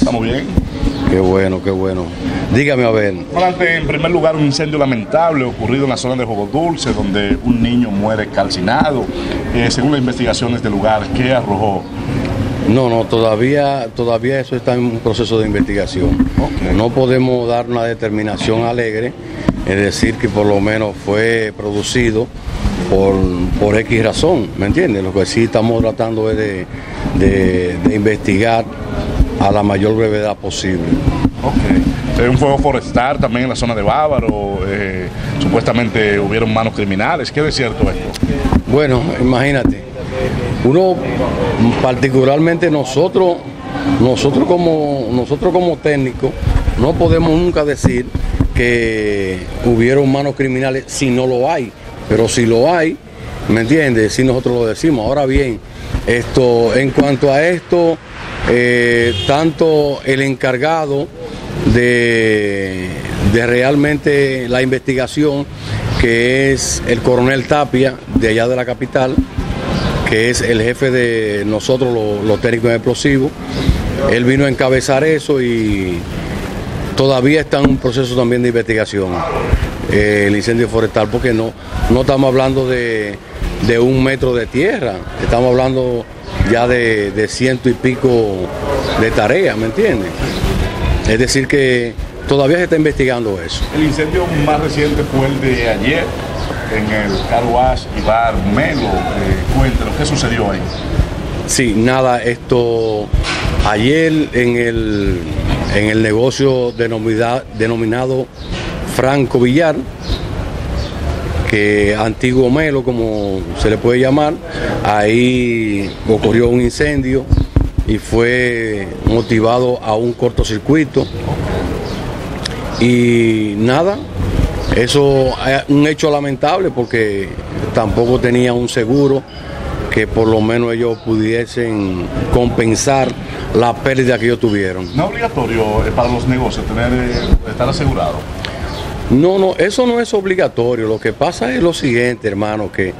Estamos bien. Qué bueno, qué bueno. Dígame a ver. Comandante, en primer lugar, un incendio lamentable ocurrido en la zona de Juego Dulce, donde un niño muere calcinado. Según las investigaciones del lugar, ¿qué arrojó? No, todavía eso está en un proceso de investigación. Okay. No podemos dar una determinación alegre, es decir, que por lo menos fue producido por X razón, ¿me entiendes? Lo que sí estamos tratando es de investigar a la mayor brevedad posible. Okay. Un fuego forestal también en la zona de Bávaro, supuestamente hubieron manos criminales. ¿Qué es cierto esto? Bueno, imagínate, uno, particularmente nosotros como técnicos, no podemos nunca decir que hubieron manos criminales si no lo hay, pero si lo hay, ¿me entiendes? Si nosotros lo decimos. Ahora bien, en cuanto a esto, tanto el encargado de realmente la investigación, que es el coronel Tapia, de allá de la capital, que es el jefe de nosotros, los técnicos explosivos, él vino a encabezar eso y todavía está en un proceso también de investigación, el incendio forestal, porque no estamos hablando de 1 metro de tierra, estamos hablando ya de 100 y pico de tareas, ¿me entiendes? Es decir que todavía se está investigando eso. El incendio más reciente fue el de ayer en el Car Wash y Bar Melo. Cuéntanos, ¿qué sucedió ahí? Sí, nada, ayer en el negocio denominado Franco Villar, que antiguo Melo, como se le puede llamar, ahí ocurrió un incendio y fue motivado a un cortocircuito. Y nada, eso es un hecho lamentable porque tampoco tenía un seguro que por lo menos ellos pudiesen compensar la pérdida que ellos tuvieron. ¿No es obligatorio para los negocios estar asegurado? No, eso no es obligatorio. Lo que pasa es lo siguiente, hermano, que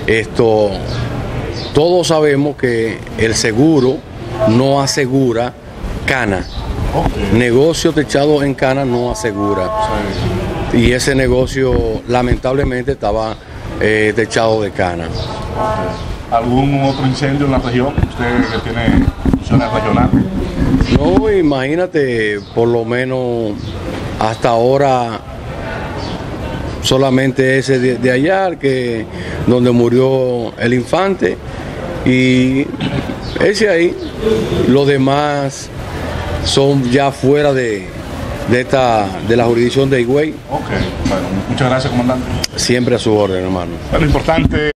todos sabemos que el seguro no asegura cana. Okay. Negocio techado en cana no asegura. Sí. Y ese negocio lamentablemente estaba techado de cana. Okay. ¿Algún otro incendio en la región? ¿Usted que tiene funciones regionales? No, imagínate, por lo menos hasta ahora solamente ese de allá, donde murió el infante, y ese ahí. Los demás son ya fuera de la jurisdicción de Higüey. Ok, bueno, muchas gracias, comandante. Siempre a su orden, hermano. Bueno, importante.